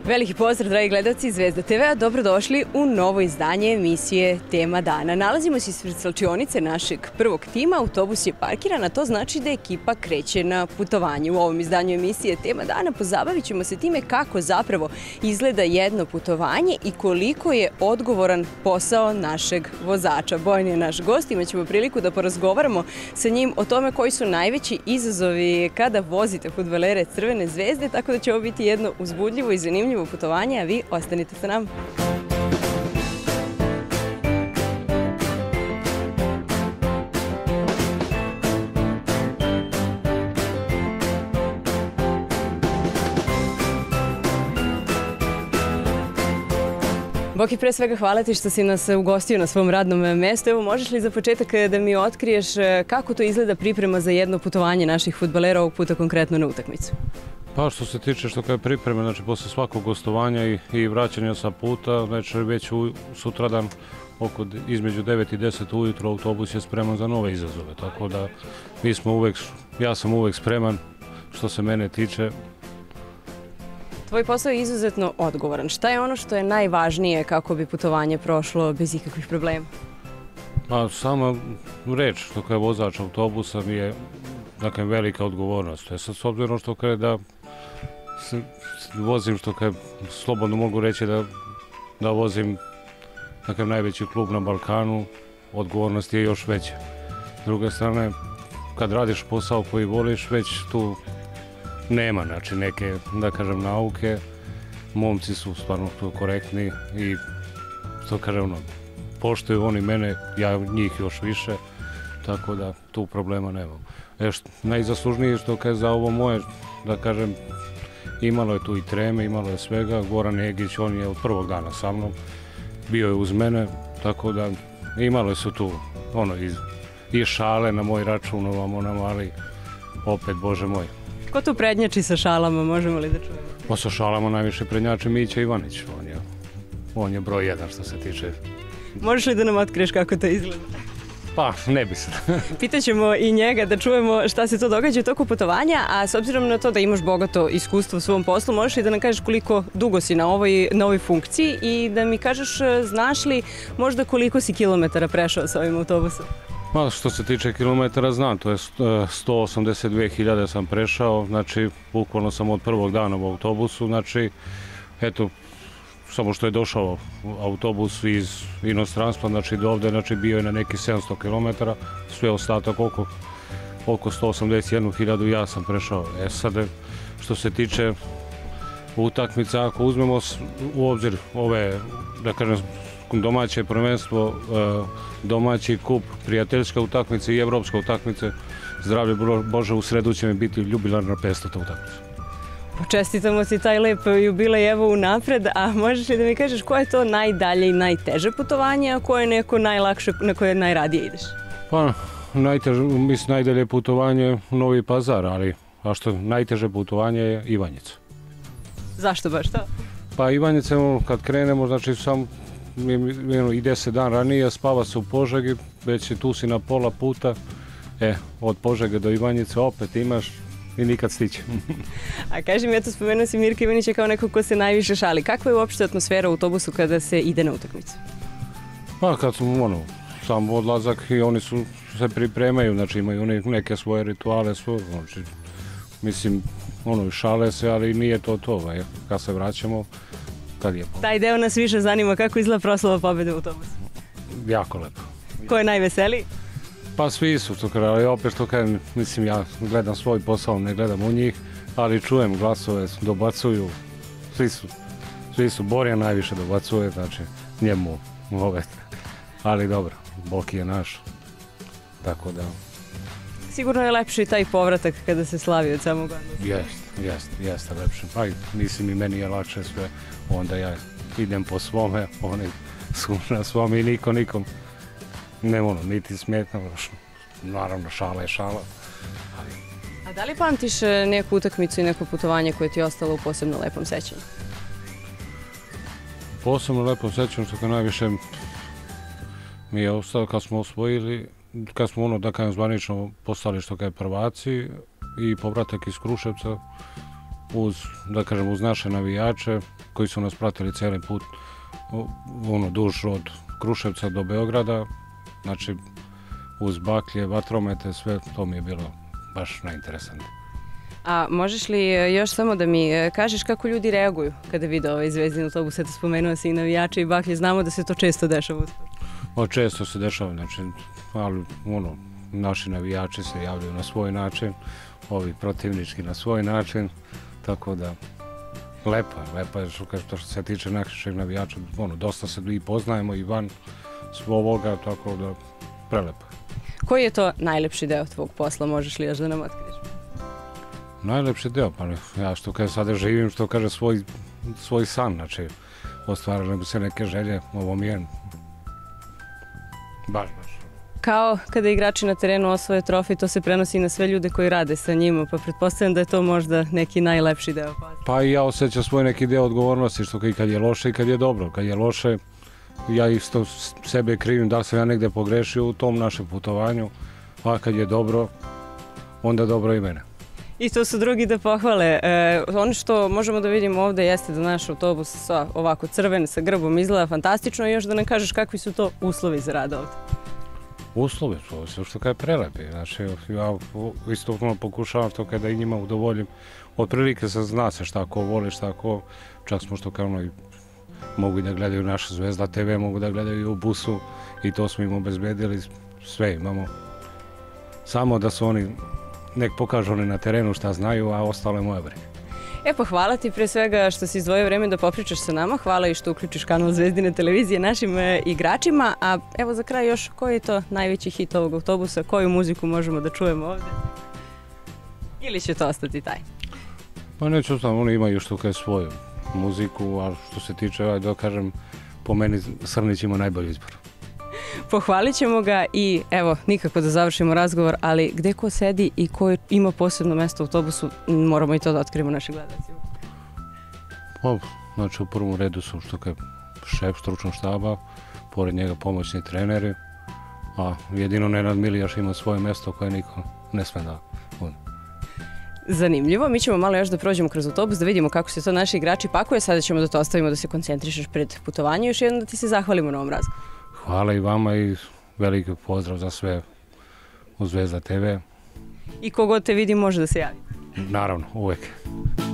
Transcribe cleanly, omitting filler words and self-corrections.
Veliki pozdrav, dragi gledalci Zvezda TV-a, dobrodošli u novo izdanje emisije Tema dana. Nalazimo se ispred slačionice našeg prvog tima, autobus je parkiran, a to znači da ekipa kreće na putovanje. U ovom izdanju emisije Tema dana pozabavit ćemo se time kako zapravo izgleda jedno putovanje i koliko je odgovoran posao našeg vozača. Bojan je naš gost, imat ćemo priliku da porazgovaramo sa njim o tome koji su najveći izazovi kada vozite fudbalere Crvene zvezde, tako da će ovo biti jedno uzbudljivo i zanimljivo putovanje, a vi ostanite sa nama. Boki, pre svega hvala ti što si nas ugostio na svom radnom mestu. Evo, možeš li za početak da mi otkriješ kako to izgleda priprema za jedno putovanje naših fudbalera, ovog puta konkretno na utakmicu? Pa što se tiče što kada pripreme, znači posle svakog gostovanja i vraćanja sa puta, znači već sutradan između 9 i 10 ujutro autobus je spreman za nove izazove, tako da ja sam uvek spreman što se mene tiče. Tvoj posao je izuzetno odgovoran. Šta je ono što je najvažnije kako bi putovanje prošlo bez ikakvih problema? Pa sama reč što kada je vozač autobusa mi je velika odgovornost. Sad s obzirom što kada da vozim, što kada slobodno mogu reći da vozim najveći klub na Balkanu, odgovornost je još veća. S druge strane, kad radiš posao koji voliš, već tu nema neke, da kažem, nauke. Momci su stvarno korektni i što kažem, poštuju oni mene, ja njih još više, tako da tu problema nemam. Najzaslužnije što je za ovo moje, da kažem, imalo je tu i treme, imalo je svega. Goran Egić, on je od prvog dana sa mnom, bio je uz mene, tako da imalo su tu i šale na moj račun, ali opet, Bože moj. Ko tu prednjači sa šalama, možemo li da čujemo? Pa sa šalama najviše prednjači Mića Ivanić, on je broj jedan što se tiče. Možeš li da nam otkriješ kako to izgleda? Pa, ne bi se. Pitaćemo i njega da čujemo šta se to događa u toku putovanja, a s obzirom na to da imaš bogato iskustvo u svom poslu, možeš li da nam kažeš koliko dugo si na ovoj funkciji i da mi kažeš, znaš li možda koliko si kilometara prešao sa ovim autobusom? Ma, što se tiče kilometara, znam, to je 182.000 sam prešao, znači, bukvalno sam od prvog dana u autobusu, znači, eto, samo što je došao autobus iz inostranstva, znači do ovde, znači bio je na neki 700 km, sve ostatak oko 181.000 ja sam prešao. Sad, što se tiče utakmica, ako uzmemo u obzir ove, da kažem, domaće prvenstvo, domaći kup, prijateljska utakmica i evropska utakmice, zdravlje Bože, u sredu će mi biti jubilarna 500. utakmica. Čestitamo ti taj lep jubilej evo unapred, a možeš li da mi kažeš koje je to najdalje i najteže putovanje, a koje je neko najlakše, na koje najradije ideš? Pa, najdalje putovanje Novi Pazar, a što najteže putovanje je Ivanjica. Zašto baš to? Pa Ivanjica, kad krenemo, znači sam ide se dan ranije, spava se u Požegi, već tu si na pola puta, od Požege do Ivanjice opet imaš i nikad stići. A kaži mi, eto, spomenuo si Mirka Ivanića kao nekog ko se najviše šali. Kakva je uopšte atmosfera u autobusu kada se ide na utakmicu? Pa kad sam odlazak i oni se pripremaju, znači imaju neke svoje rituale, znači, mislim, šale se, ali nije to. Kad se vraćamo, kad je... Taj deo nas više zanima, kako izgleda proslava pobjede u autobusu? Jako lepo. Ko je najveseliji? Pa svi su, ali opet što kažem, mislim, ja gledam svoj posao, ne gledam u njih, ali čujem glasove, dobacuju, svi su, Borja najviše dobacuje, znači njemu ali dobro, Boki je naš, tako da... Sigurno je lepši i taj povratak kada se slavi od samog odnosa. Jeste lepši, pa mislim i meni je lakše sve, onda ja idem po svome, oni su na svome i nikom. Niti smetno, naravno šala je šala. A da li pamtiš neku utakmicu i neko putovanje koje ti je ostalo u posebno lepom sećanju? Posebno lepom sećanju što najviše mi je ostalo kad smo osvojili, kad smo da kažem zvanično postali što kaj prvaci i povratak iz Kruševca uz, da kažem, uz naše navijače, koji su nas pratili cijeli put, duž od Kruševca do Beograda, znači uz baklje, vatromete, sve to mi je bilo baš najinteresantnije. A možeš li još samo da mi kažeš kako ljudi reaguju kada vide ovaj Zvezdin autobus? Eto, spomenuo si i navijače i baklje, znamo da se to često dešava u sportu. Često se dešava, znači, ali naši navijači se javljaju na svoj način, ovi protivnički na svoj način, tako da lepa je što se tiče naših navijača, dosta se i poznajemo i van ovoga, tako da prelepo. Koji je to najlepši deo tvog posla, možeš li još da nam otkriješ? Najlepši deo, pa ja što kada sada živim, što kaže svoj san, znači ostvarili bi se neke želje, ovo mi je baš. Kao kada igrači na terenu osvoje trofej, to se prenosi i na sve ljude koji rade sa njima, pa pretpostavljam da je to možda neki najlepši deo posla. Pa i ja osjećam svoj neki deo odgovornosti, što i kad je loše i kad je dobro. Kad je loše, ja isto sebe krivim da sam ja negde pogrešio u tom našem putovanju, a kad je dobro, onda dobro i mene. I to su drugi da pohvale. Ono što možemo da vidimo ovde jeste da naš autobus ovako crven sa grbom izgleda fantastično i još da nam kažeš kakvi su to uslovi za rad ovde. Uslovi su sve što je prelepi. Znači, ja isto pokušavam to kada i njima udovoljim. Otprilike se zna se šta ko voli, šta ko, čak smo što kao i mogu i da gledaju naša Zvezda TV, mogu da gledaju i u busu i to smo im obezbedili, sve imamo. Samo da su oni, nek pokažu oni na terenu šta znaju, a ostalo je moja briga. Pa hvala ti pre svega što si izdvojio vreme da popričaš sa nama, hvala i što uključiš kanal Zvezdine televizije našim igračima, a evo za kraj još koji je to najveći hit ovog autobusa, koju muziku možemo da čujemo ovde? Ili će to ostati taj? Pa neću znam, oni imaju što kao svoju muziku, a što se tiče, da kažem, po meni Srnić ima najbolji izbor. Pohvalit ćemo ga i evo, nikako da završimo razgovor, ali gde ko sedi i ko ima posebno mesto u autobusu, moramo i to da otkrijemo našim gledalcima. Znači u prvom redu su što je šef stručnog štaba, pored njega pomoćni treneri, a jedino Nenad Milijaš ima svoje mesto koje niko ne sme da bude. Zanimljivo, mi ćemo malo još da prođemo kroz autobus, da vidimo kako se to naši igrači pakuje, sada ćemo da to ostavimo da se koncentrišeš pred putovanje, još jednom da ti se zahvalimo na ovom razgovoru. Hvala i vama i veliki pozdrav za sve u Zvezda TV. I kogod te vidi može da se javi. Naravno, uvek.